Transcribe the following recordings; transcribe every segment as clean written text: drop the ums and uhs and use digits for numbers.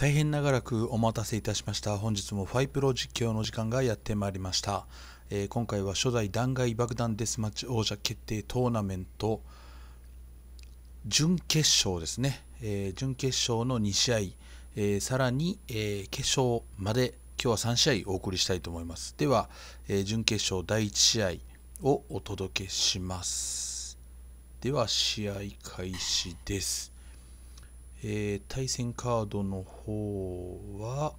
大変長らくお待たせいたしました。本日もファイプロ実況の時間がやってまいりました。今回は初代弾劾爆弾デスマッチ王者決定トーナメント準決勝ですね。準決勝の2試合、さらに、決勝まで今日は3試合お送りしたいと思います。では、準決勝第1試合をお届けします。では試合開始です。対戦カードの方は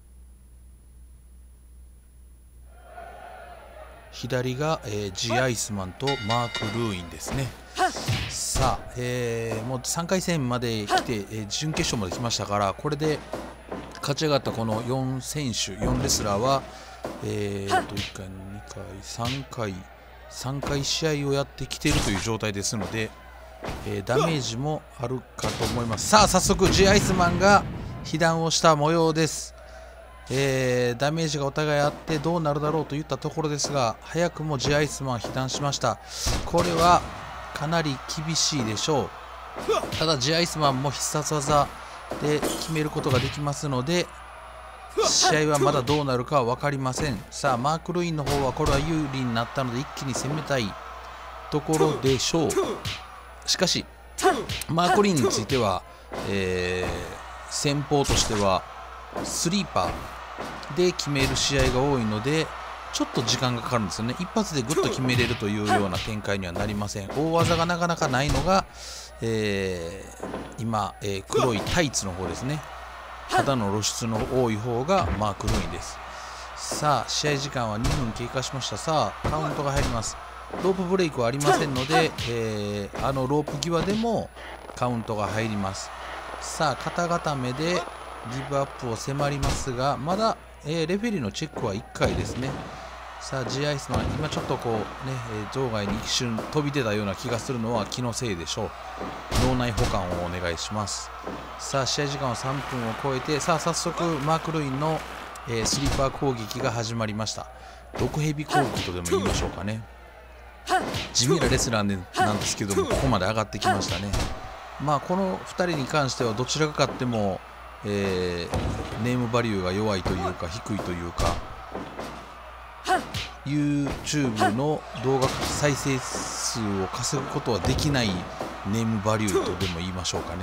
左が、G アイスマンとマーク・ルーインですね。さあ、もう3回戦まで来て、準決勝まで来ましたから、これで勝ち上がったこの4選手4レスラーは、1回2回3回試合をやってきているという状態ですので、ダメージもあるかと思います。さあ早速 G アイスマンが被弾をした模様です。ダメージがお互いあってどうなるだろうといったところですが、早くも G アイスマン被弾しました。これはかなり厳しいでしょう。ただ G アイスマンも必殺技で決めることができますので、試合はまだどうなるかは分かりません。さあマーク・ルインの方はこれは有利になったので一気に攻めたいところでしょう。しかしマーク・ルインについては、戦法としてはスリーパーで決める試合が多いのでちょっと時間がかかるんですよね。一発でグッと決めれるというような展開にはなりません。大技がなかなかないのが、今、黒いタイツの方ですね。肌の露出の多い方がマーク・ルインです。さあ試合時間は2分経過しました。さあカウントが入ります。ロープブレイクはありませんので、あのロープ際でもカウントが入ります。さあ肩固めでギブアップを迫りますが、まだ、レフェリーのチェックは1回ですね。さあ G アイスマン今ちょっとこうね、場外に一瞬飛び出たような気がするのは気のせいでしょう。脳内保管をお願いします。さあ試合時間は3分を超えて、さあ早速マーク・ルインの、スリーパー攻撃が始まりました。毒蛇攻撃とでも言いましょうかね。地味なレスラーなんですけども、ここまで上がってきましたね。まあこの2人に関してはどちらが勝っても、ネームバリューが弱いというか低いというか、 YouTube の動画再生数を稼ぐことはできないネームバリューとでも言いましょうかね。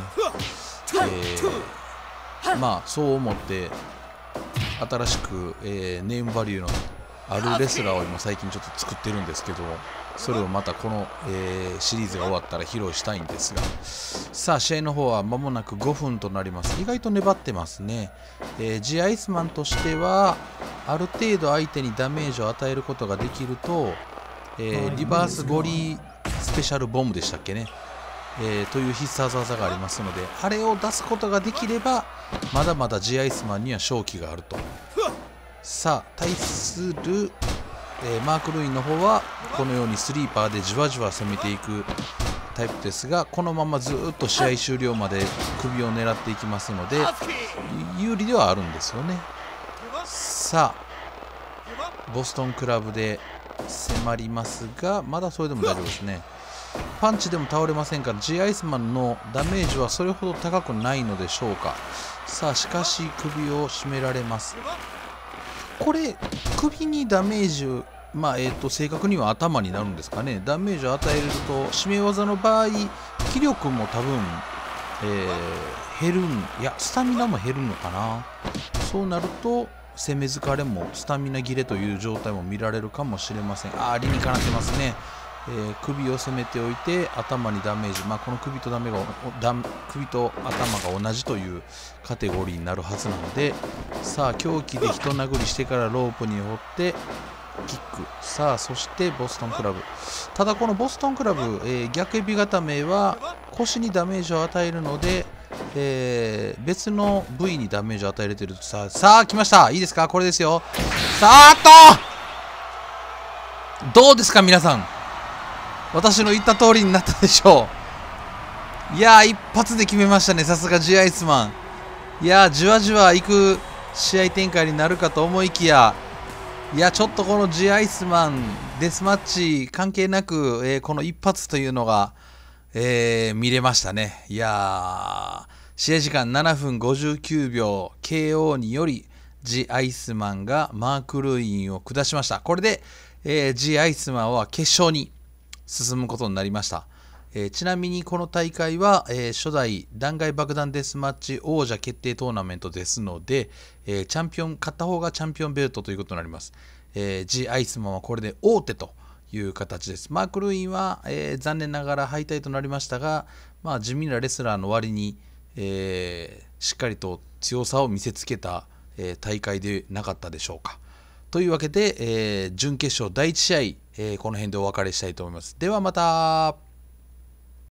まあそう思って新しく、ネームバリューのあるレスラーを今最近ちょっと作ってるんですけど、それをまたこの、シリーズが終わったら披露したいんですが、さあ試合の方は間もなく5分となります。意外と粘ってますね。G アイスマンとしてはある程度相手にダメージを与えることができると、リバースゴリスペシャルボムでしたっけね、という必殺技がありますので、あれを出すことができればまだまだ G アイスマンには勝機があると。さあ対する、マーク・ルインの方はこのようにスリーパーでじわじわ攻めていくタイプですが、このままずっと試合終了まで首を狙っていきますので有利ではあるんですよね。さあボストンクラブで迫りますが、まだそれでも大丈夫ですね。パンチでも倒れませんから G アイスマンのダメージはそれほど高くないのでしょうか。さあしかし首を絞められます。これ首にダメージ、正確には頭になるんですかね。ダメージを与えると締め技の場合気力も多分、減るスタミナも減るのかな。そうなると攻め疲れもスタミナ切れという状態も見られるかもしれません。理にかなってますね。首を攻めておいて頭にダメージ、この首と頭が同じというカテゴリーになるはずなので、さあ凶器で一殴りしてからロープに折ってキック。さあそしてボストンクラブ。ただこのボストンクラブ、逆エビ固めは腰にダメージを与えるので、別の部位にダメージを与えれてると。さあ来ました。いいですか、これですよ。さあどうですか皆さん、私の言った通りになったでしょう。一発で決めましたね、さすが G アイスマン。じわじわいく試合展開になるかと思いきや、ちょっとこの G アイスマンデスマッチ関係なく、この一発というのが、見れましたね。 試合時間7分59秒 KO によりジ・アイスマンがマーク・ルインを下しました。これで、ジ・アイスマンは決勝に進むことになりました。ちなみにこの大会は、初代弾劾爆弾デスマッチ王者決定トーナメントですので、チャンピオン勝った方がチャンピオンベルトということになります。ジ・アイスマンはこれで王手という形です。マーク・ルインは、残念ながら敗退となりましたが、地味なレスラーの割に、しっかりと強さを見せつけた、大会でなかったでしょうか。というわけで、準決勝第1試合、この辺でお別れしたいと思います。ではまた。